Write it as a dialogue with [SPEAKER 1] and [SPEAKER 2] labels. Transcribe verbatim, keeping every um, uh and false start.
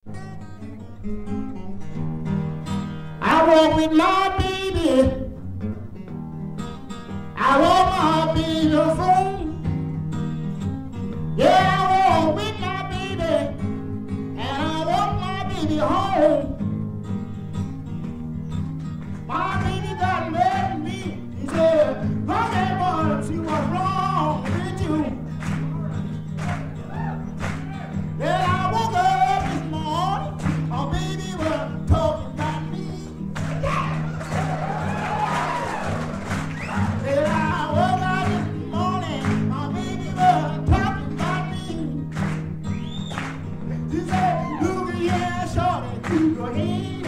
[SPEAKER 1] I walk with my baby. I walk my baby home. Yeah, I walk with my baby, and I walk my baby home. My baby got mad at me. He said, "Come here, boy, see what's wrong with you." Then I woke up this morning, my baby was talking about me. Then I woke up this morning, my baby was talking about me. She said, "Look here, shorty, keep your head